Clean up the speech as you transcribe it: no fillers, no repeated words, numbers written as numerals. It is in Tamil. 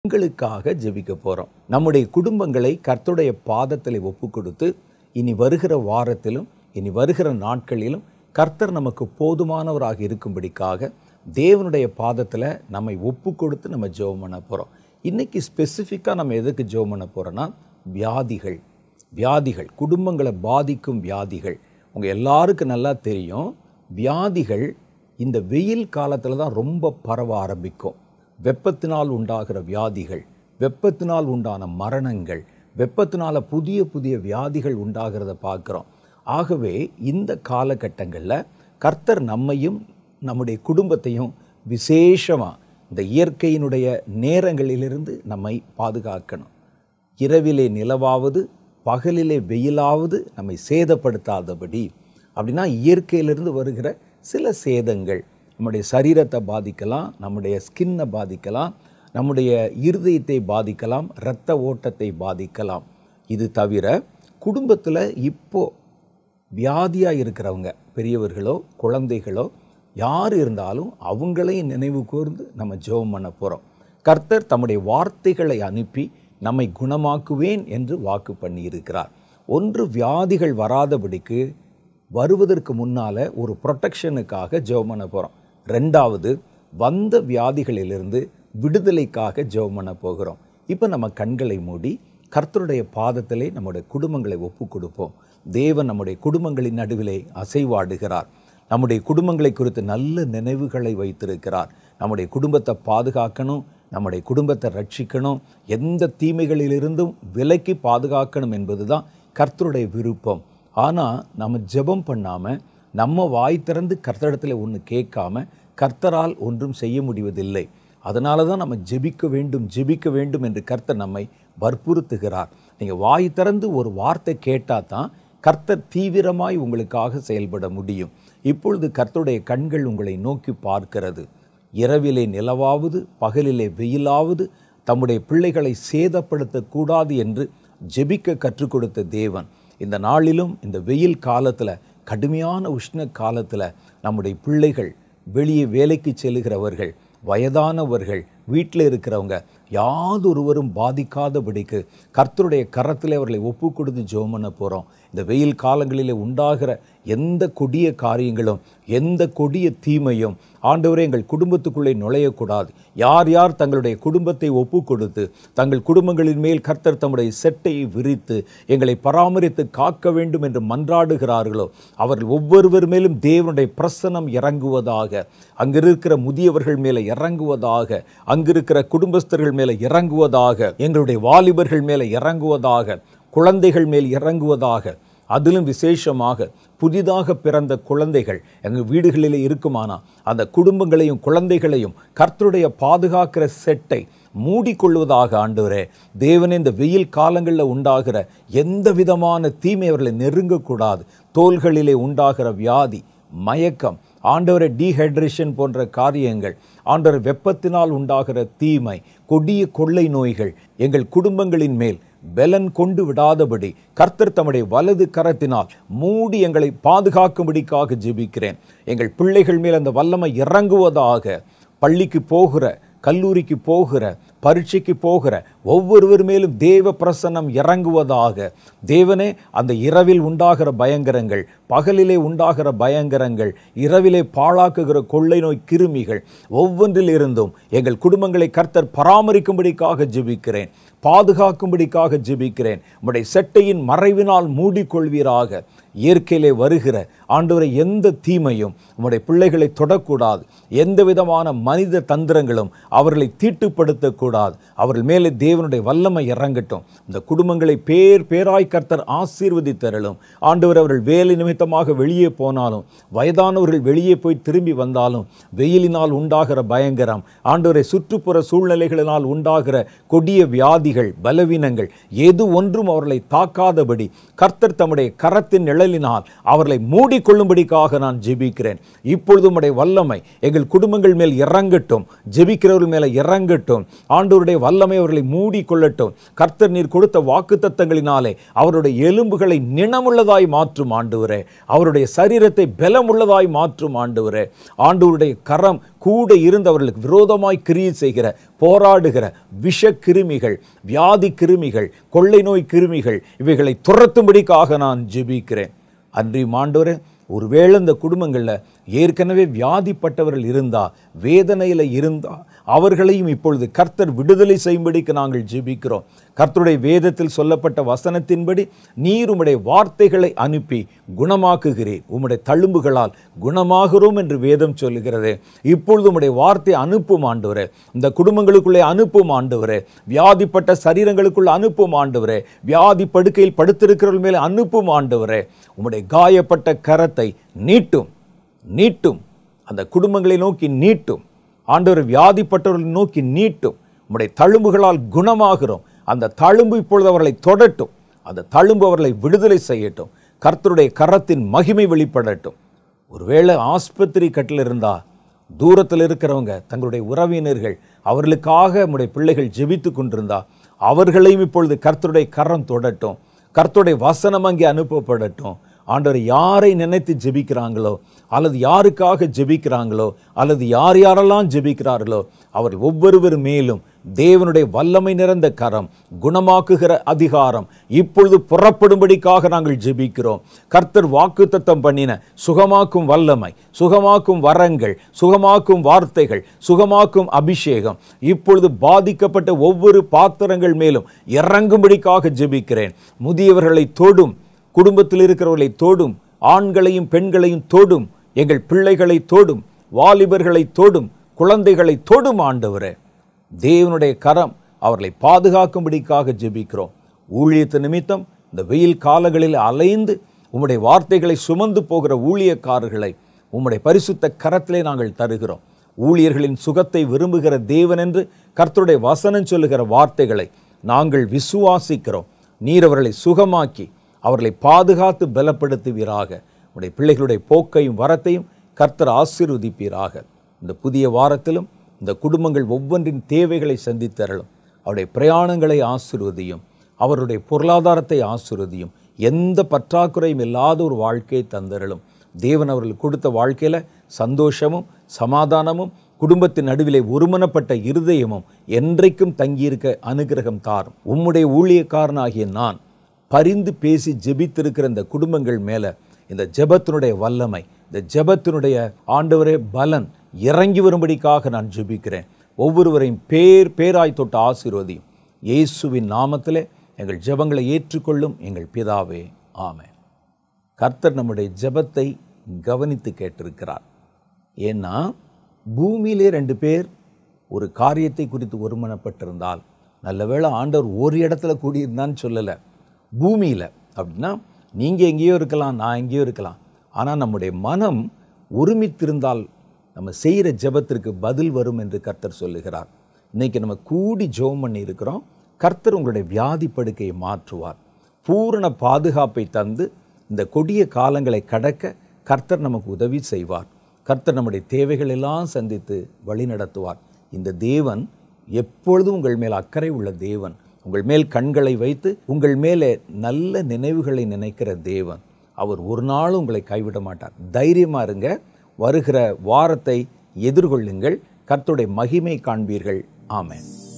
உங்களுக்காக ஜெபிக்க போகிறோம். நம்முடைய குடும்பங்களை கர்த்தருடைய பாதத்தில் ஒப்பு கொடுத்து, இனி வருகிற வாரத்திலும் இனி வருகிற நாட்களிலும் கர்த்தர் நமக்கு போதுமானவராக இருக்கும்படிக்காக தேவனுடைய பாதத்தில் நம்மை ஒப்பு கொடுத்து நம்ம ஜெபம் பண்ண போகிறோம். இன்றைக்கி ஸ்பெசிஃபிக்காக நம்ம எதுக்கு ஜெபம் பண்ண போகிறோன்னா, வியாதிகள் குடும்பங்களை பாதிக்கும் வியாதிகள். உங்கள் எல்லாருக்கும் நல்லா தெரியும், வியாதிகள் இந்த வெயில் காலத்தில் தான் ரொம்ப பரவ ஆரம்பிக்கும். வெப்பத்தினால் உண்டாகிற வியாதிகள், வெப்பத்தினால் உண்டான மரணங்கள், வெப்பத்தினால் புதிய வியாதிகள் உண்டாகிறத பார்க்குறோம். ஆகவே இந்த காலகட்டங்களில் கர்த்தர் நம்மையும் நம்முடைய குடும்பத்தையும் விசேஷமாக இந்த இயற்கையினுடைய நேரங்களிலிருந்து நம்மை பாதுகாக்கணும். இரவிலே நிலவாவது பகலிலே வெயிலாவது நம்மை சேதப்படுத்தாதபடி. அப்படின்னா இயற்கையிலிருந்து வருகிற சில சேதங்கள் நம்முடைய சரீரத்தை பாதிக்கலாம், நம்முடைய ஸ்கின்னை பாதிக்கலாம், நம்முடைய இருதயத்தை பாதிக்கலாம், இரத்த ஓட்டத்தை பாதிக்கலாம். இது தவிர குடும்பத்தில் இப்போது வியாதியாக இருக்கிறவங்க, பெரியவர்களோ குழந்தைகளோ யார் இருந்தாலும் அவங்களையும் நினைவு கூர்ந்து நம்ம ஜெபம் பண்ண போகிறோம். கர்த்தர் தம்முடைய வார்த்தைகளை அனுப்பி நம்மை குணமாக்குவேன் என்று வாக்கு பண்ணியிருக்கிறார். ஒன்று, வியாதிகள் வராதபடிக்கு வருவதற்கு முன்னால் ஒரு ப்ரொடெக்ஷனுக்காக ஜெபம் பண்ண போகிறோம். ரெண்டாவது, வந்த வியாதிகளிலிருந்து விடுதலைக்காக ஜெபம் பண்ண போகிறோம். இப்போ நம்ம கண்களை மூடி கர்த்தருடைய பாதத்திலே நம்முடைய குடும்பங்களை ஒப்பு கொடுப்போம். தேவன் நம்முடைய குடும்பங்களின் நடுவிலே அசைவாடுகிறார். நம்முடைய குடும்பங்களை குறித்து நல்ல நினைவுகளை வைத்திருக்கிறார். நம்முடைய குடும்பத்தை பாதுகாக்கணும், நம்முடைய குடும்பத்தை ரட்சிக்கணும், எந்த தீமைகளிலிருந்தும் விலக்கி பாதுகாக்கணும் என்பது தான் கர்த்தருடைய விருப்பம். ஆனால் நம்ம ஜெபம் பண்ணாமல், நம்ம வாய் திறந்து கர்த்தரிடத்தில் ஒன்று கேட்காம கர்த்தரால் ஒன்றும் செய்ய முடிவதில்லை. அதனால தான் நம்ம ஜெபிக்க வேண்டும் என்று கர்த்தர் நம்மை வற்புறுத்துகிறார். நீங்கள் வாய் திறந்து ஒரு வார்த்தை கேட்டால் தான் கர்த்தர் தீவிரமாய் உங்களுக்காக செயல்பட முடியும். இப்பொழுது கர்த்தருடைய கண்கள் உங்களை நோக்கி பார்க்கிறது. இரவிலே நிலவாவது பகலிலே வெயிலாவது தம்முடைய பிள்ளைகளை சேதப்படுத்தக்கூடாது என்று ஜெபிக்க கற்றுக் கொடுத்த தேவன், இந்த நாளிலும் இந்த வெயில் காலத்தில், கடுமையான உஷ்ண காலத்தில் நம்முடைய பிள்ளைகள், வெளியே வேலைக்கு செல்லுகிறவர்கள், வயதானவர்கள், வீட்டில் இருக்கிறவங்க யாதொருவரும் பாதிக்காதபடிக்கு கர்த்தருடைய கரத்தில் அவர்களை ஒப்பு கொடுத்து ஜெபம் பண்ண போகிறோம். இந்த வெயில் காலங்களிலே உண்டாகிற எந்த கொடிய காரியங்களும், எந்த கொடிய தீமையும் ஆண்டவரே எங்கள் குடும்பத்துக்குள்ளே நுழையக்கூடாது. யார் யார் தங்களுடைய குடும்பத்தை ஒப்பு கொடுத்து தங்கள் குடும்பங்களின் மேல் கர்த்தர் தம்முடைய செட்டையை விரித்து எங்களை பராமரித்து காக்க வேண்டும் என்று மன்றாடுகிறார்களோ அவர்கள் ஒவ்வொருவர் மேலும் தேவனுடைய பிரசன்னம் இறங்குவதாக, அங்கிருக்கிற முதியவர்கள் மேலே இறங்குவதாக, அங்கிருக்கிற குடும்பஸ்தர்கள் மேலே இறங்குவதாக, எங்களுடைய வாலிபர்கள் மேலே இறங்குவதாக, குழந்தைகள் மேல் இறங்குவதாக. அதிலும் விசேஷமாக புதிதாக பிறந்த குழந்தைகள் எங்கள் வீடுகளில் இருக்குமானா அந்த குடும்பங்களையும் குழந்தைகளையும் கர்த்தருடைய பாதுகாக்கிற செட்டை மூடிக்கொள்வதாக. ஆண்டவரே தேவனே, இந்த வெயில் காலங்களில் உண்டாகிற எந்த விதமான தீமை அவர்களை நெருங்கக்கூடாது. தோள்களிலே உண்டாகிற வியாதி, மயக்கம், ஆண்டவரை டீஹைட்ரேஷன் போன்ற காரியங்கள், ஆண்டவர் வெப்பத்தினால் உண்டாகிற தீமை, கொடிய கொள்ளை நோய்கள் எங்கள் குடும்பங்களின் மேல் பலன் கொண்டு விடாதபடி கர்த்தர் தம்முடைய வலது கரத்தினால் மூடி எங்களை பாதுகாக்கும்படிக்காக ஜெபிக்கிறேன். எங்கள் பிள்ளைகள் மேல் அந்த வல்லமை இறங்குவதாக. பள்ளிக்கு போகிற, கல்லூரிக்கு போகிற, பரீட்சைக்கு போகிற ஒவ்வொருவர் மேலும் தேவ பிரசன்னம் இறங்குவதாக. தேவனே, அந்த இரவில் உண்டாகிற பயங்கரங்கள், பகலிலே உண்டாகிற பயங்கரங்கள், இரவிலே பாழாக்குகிற கொள்ளை நோய் கிருமிகள் ஒவ்வொன்றில் இருந்தும் எங்கள் குடும்பங்களை கர்த்தர் பராமரிக்கும்படிக்காக ஜெபிக்கிறேன், பாதுகாக்கும்படிக்காக ஜெபிக்கிறேன். உம்முடைய செட்டையின் மறைவினால் மூடிக்கொள்வீராக. இயற்கையிலே வருகிற ஆண்டவரை எந்த தீமையும் உம்முடைய பிள்ளைகளை தொடக்கூடாது. எந்த விதமான மனித தந்திரங்களும் அவர்களை தீட்டுப்படுத்தக்கூடாது. அவர்கள் மேலே தேவனுடைய வல்லமை இறங்கட்டும். இந்த குடும்பங்களை பேராய் கர்த்தர் ஆசீர்வதித்தருளும். ஆண்டவர் அவர்கள் வேலை நிமித்தமாக வெளியே போனாலும், வயதானவர்கள் வெளியே போய் திரும்பி வந்தாலும், வெயிலினால் உண்டாகிற பயங்கரம், ஆண்டவரை சுற்றுப்புற சூழ்நிலைகளினால் உண்டாகிற கொடிய வியாதிகள், பலவீனங்கள் எது ஒன்றும் அவர்களை தாக்காதபடி கர்த்தர் தம்முடைய கரத்தின் நிழலினால் அவர்களை மூடிக்கொள்ளும்படிக்காக நான் ஜெபிக்கிறேன். இப்பொழுது உம்முடைய வல்லமை எங்கள் குடும்பங்கள் மேல் இறங்கட்டும், ஜெபிக்கிறவர்கள் மேலே இறங்கட்டும். ஆண்டவருடைய வல்லமை அவர்களை மூடிக்கொள்ளட்டும். கர்த்தர் நீர் கொடுத்த வாக்குத்தத்தங்களினாலே அவருடைய எலும்புகளை நினமுள்ளதாய் மாற்றும். ஆண்டவரே, அவருடைய சரீரத்தை பலமுள்ளதாய் மாற்றும் ஆண்டவரே. ஆண்டவருடைய கரம் கூட இருந்தவர்களுக்கு விரோதமாய் கிரியை செய்கிற போராடுகிற விஷ கிருமிகள், வியாதி கிருமிகள், கொள்ளை நோய் கிருமிகள் இவைகளை துரத்தும்படிக்காக நான் ஜெபிக்கிறேன். அன்றியும் ஆண்டவரே, ஒருவேளை இந்த குடும்பங்களில் ஏற்கனவே வியாதிப்பட்டவர்கள் இருந்தா, வேதனையில் இருந்தா, அவர்களையும் இப்பொழுது கர்த்தர் விடுதலை செய்யும்படிக்கு நாங்கள் ஜெபிக்கிறோம். கர்த்தருடைய வேதத்தில் சொல்லப்பட்ட வசனத்தின்படி நீர் உம்முடைய வார்த்தைகளை அனுப்பி குணமாக்குகிறீர். உம்முடைய தழும்புகளால் குணமாகிறோம் என்று வேதம் சொல்லுகிறது. இப்பொழுது உம்முடைய வார்த்தை அனுப்பும் ஆண்டவரே, இந்த குடும்பங்களுக்குள்ளே அனுப்பும் ஆண்டவரே, வியாதிப்பட்ட சரீரங்களுக்குள்ள அனுப்பும் ஆண்டவரே, வியாதி படுக்கையில் படுத்திருக்கிறவர்கள் மேலே அனுப்பும் ஆண்டவரே. உம்முடைய காயப்பட்ட கரத்தை நீட்டும் நீட்டும், அந்த குடும்பங்களை நோக்கி நீட்டும் ஆண்டவர். வியாதிப்பட்டவர்களை நோக்கி நீட்டும். உம்முடைய தழும்புகளால் குணமாகிறோம். அந்த தழும்பு இப்பொழுது அவர்களை தொடட்டும். அந்த தழும்பு அவர்களை விடுதலை செய்யட்டும். கர்த்தருடைய கரத்தின் மகிமை வெளிப்படட்டும். ஒருவேளை ஆஸ்பத்திரி கட்டில் இருந்தா, தூரத்தில் இருக்கிறவங்க தங்களுடைய உறவினர்கள் அவர்களுக்காக நம்முடைய பிள்ளைகள் ஜெபித்து கொண்டிருந்தா, அவர்களையும் இப்பொழுது கர்த்தருடைய கரம் தொடட்டும். கர்த்தருடைய வசனம் அங்கே அனுப்பப்படட்டும். ஆண்டவர் யாரை நினைத்து ஜெபிக்கிறாங்களோ, அல்லது யாருக்காக ஜெபிக்கிறாங்களோ, அல்லது யார் யாரெல்லாம் ஜெபிக்கிறார்களோ, அவர்கள் ஒவ்வொருவர் மேலும் தேவனுடைய வல்லமை நிறைந்த கரம், குணமாக்குகிற அதிகாரம் இப்பொழுது புறப்படும்படிக்காக நாங்கள் ஜெபிக்கிறோம். கர்த்தர் வாக்குத்தத்தம் பண்ணின சுகமாக்கும் வல்லமை, சுகமாக்கும் வரங்கள், சுகமாக்கும் வார்த்தைகள், சுகமாக்கும் அபிஷேகம் இப்பொழுது பாதிக்கப்பட்ட ஒவ்வொரு பாத்திரங்கள் மேலும் இறங்கும்படிக்காக ஜெபிக்கிறேன். முதியவர்களை தொடும், குடும்பத்தில் இருக்கிறவர்களை தோடும், ஆண்களையும் பெண்களையும் தோடும், எங்கள் பிள்ளைகளை தோடும், வாலிபர்களை தோடும், குழந்தைகளை தோடும் ஆண்டவரே. தேவனுடைய கரம் அவர்களை பாதுகாக்கும்படிக்காக ஜெபிக்கிறோம். ஊழியத்து நிமித்தம் இந்த வெயில் காலங்களில் அலைந்து உம்முடைய வார்த்தைகளை சுமந்து போகிற ஊழியக்காரர்களை உம்முடைய பரிசுத்த கரத்திலே நாங்கள் தருகிறோம். ஊழியர்களின் சுகத்தை விரும்புகிற தேவன் என்று கர்த்தருடைய வசனம் சொல்லுகிற வார்த்தைகளை நாங்கள் விசுவாசிக்கிறோம். நீர் அவர்களை சுகமாக்கி அவர்களை பாதுகாத்து பலப்படுத்துவீராக. உடைய பிள்ளைகளுடைய போக்கையும் வரத்தையும் கர்த்தர் ஆசீர்வதிப்பீராக. இந்த புதிய வாரத்திலும் இந்த குடும்பங்கள் ஒவ்வொன்றின் தேவைகளை சந்தித்தரலும். அவருடைய பிரயாணங்களை ஆசீர்வதியும், அவருடைய பொருளாதாரத்தை ஆசீர்வதியும். எந்த பற்றாக்குறையும் இல்லாத ஒரு வாழ்க்கையை தந்தரலும். தேவன் அவர்கள் கொடுத்த வாழ்க்கையில் சந்தோஷமும் சமாதானமும், குடும்பத்தின் நடுவிலே ஒருமனப்பட்ட இருதயமும் என்றைக்கும் தங்கியிருக்க அனுகிரகம் தாரும். உம்முடைய ஊழியக்காரனாகிய நான் பரிந்து பேசி ஜெபித்திருக்கிற இந்த குடும்பங்கள் மேலே இந்த ஜெபத்தினுடைய வல்லமை, இந்த ஜெபத்தினுடைய ஆண்டவரே பலன் இறங்கி வரும்படிக்காக நான் ஜெபிக்கிறேன். ஒவ்வொருவரையும் பேராய் தொட்டு ஆசீர்வதியும். இயேசுவின் நாமத்திலே எங்கள் ஜெபங்களை ஏற்றுக்கொள்ளும் எங்கள் பிதாவே, ஆமென். கர்த்தர் நம்முடைய ஜெபத்தை கவனித்து கேட்டிருக்கிறார். ஏன்னா பூமியிலே 2 பேர் ஒரு காரியத்தை குறித்து ஒருமனப்பட்டிருந்தால், நல்ல வேளை ஆண்டவர் ஒரு இடத்துல கூடியிருந்தான்னு சொல்லலை, பூமியில். அப்படின்னா நீங்கள் எங்கேயோ இருக்கலாம், நான் எங்கேயோ இருக்கலாம். ஆனால் நம்முடைய மனம் ஒருமித்திருந்தால் நம்ம செய்கிற ஜெபத்திற்கு பதில் வரும் என்று கர்த்தர் சொல்லுகிறார். இன்றைக்கி நம்ம கூடி ஜெபம் பண்ணி இருக்கிறோம். கர்த்தர் உங்களுடைய வியாதி படுக்கையை மாற்றுவார். பூரண பாதுகாப்பை தந்து இந்த கொடிய காலங்களை கடக்க கர்த்தர் நமக்கு உதவி செய்வார். கர்த்தர் நம்முடைய தேவைகள் எல்லாம் சந்தித்து வழி நடத்துவார். இந்த தேவன் எப்பொழுதும் உங்கள் மேல் அக்கறை உள்ள தேவன். உங்கள் மேல் கண்களை வைத்து உங்கள் மேலே நல்ல நினைவுகளை நினைக்கிற தேவன். அவர் ஒரு நாளும் உங்களை கைவிட மாட்டார். தைரியமாக இருங்க. வருகிற வாரத்தை எதிர்கொள்ளுங்கள். கர்த்தருடைய மகிமை காண்பீர்கள். ஆமென்.